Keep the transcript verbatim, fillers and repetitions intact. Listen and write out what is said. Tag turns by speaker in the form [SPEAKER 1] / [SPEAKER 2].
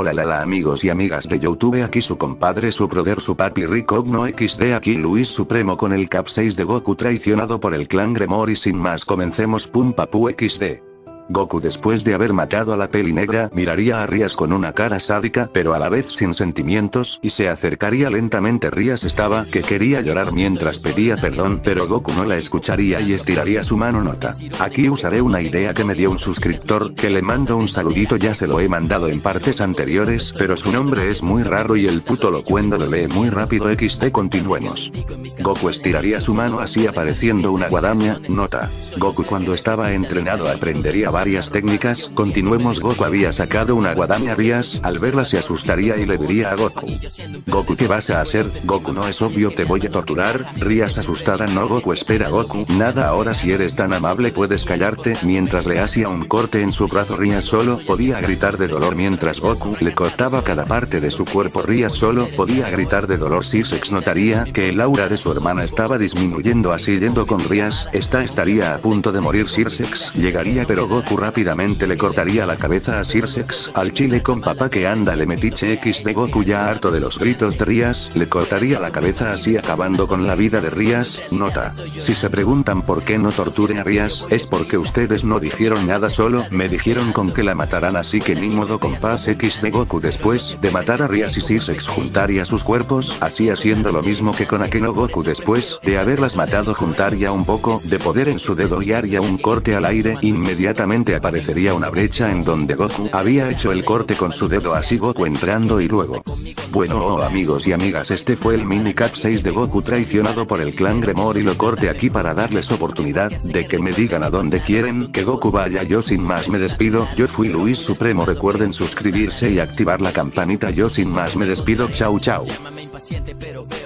[SPEAKER 1] Hola la la amigos y amigas de YouTube, aquí su compadre, su brother, su papi Ricogno equis de, aquí Luis Supremo con el cap seis de Goku traicionado por el clan Gremor, y sin más comencemos. Pum papu equis de. Goku, después de haber matado a la peli negra, miraría a Rias con una cara sádica pero a la vez sin sentimientos, y se acercaría lentamente. Rias estaba que quería llorar mientras pedía perdón, pero Goku no la escucharía y estiraría su mano. Nota: aquí usaré una idea que me dio un suscriptor, que le mando un saludito, ya se lo he mandado en partes anteriores, pero su nombre es muy raro y el puto locuendo lo lee muy rápido. equis de continuemos. Goku estiraría su mano así apareciendo una guadaña. Nota: Goku cuando estaba entrenado aprendería varias técnicas. Continuemos. Goku había sacado una guadaña. Rias, al verla, se asustaría y le diría a Goku: Goku, ¿qué vas a hacer? Goku, no es obvio, te voy a torturar. Rias asustada: no Goku, espera Goku, nada, ahora si eres tan amable puedes callarte. Mientras le hacía un corte en su brazo, Rias solo podía gritar de dolor mientras Goku le cortaba cada parte de su cuerpo. Rias solo podía gritar de dolor. Sirsex notaría que el aura de su hermana estaba disminuyendo, así yendo con Rias, esta estaría a punto de morir. Sirsex llegaría pero Goku rápidamente le cortaría la cabeza a Sirsex. Al chile con papá que anda le metiche. equis de Goku, ya harto de los gritos de Rias, le cortaría la cabeza así acabando con la vida de Rias. Nota: si se preguntan por qué no torture a Rias, es porque ustedes no dijeron nada, solo me dijeron con que la matarán, así que ni modo compas. equis de Goku después de matar a Rias y Sirsex juntaría sus cuerpos, así haciendo lo mismo que con Akeno. Goku después de haberlas matado juntaría un poco de poder en su dedo y haría un corte al aire. Inmediatamente aparecería una brecha en donde Goku había hecho el corte con su dedo, así Goku entrando y luego. Bueno oh, amigos y amigas, este fue el mini cap seis de Goku traicionado por el clan Gremor, y lo corte aquí para darles oportunidad de que me digan a dónde quieren que Goku vaya. Yo sin más me despido, yo fui Luis Supremo, recuerden suscribirse y activar la campanita. Yo sin más me despido, chau chau.